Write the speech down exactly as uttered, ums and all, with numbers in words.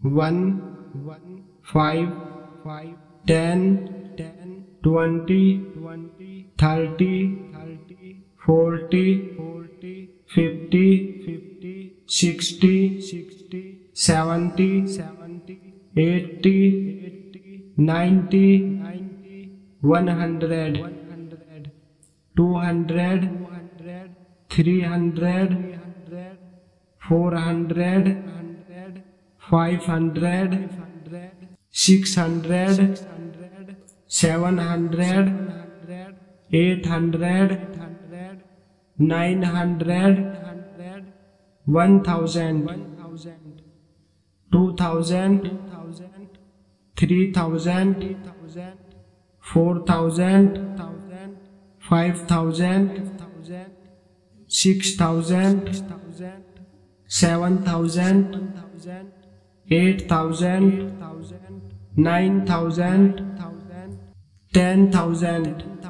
one, five, ten, twenty, thirty, forty, fifty, sixty, seventy, eighty, ninety, one hundred, two hundred, three hundred, four hundred, five hundred, six hundred, seven hundred, eight hundred, nine hundred, one thousand, two thousand, three thousand, four thousand, five thousand, six thousand, seven thousand, eight thousand, nine thousand, ten thousand.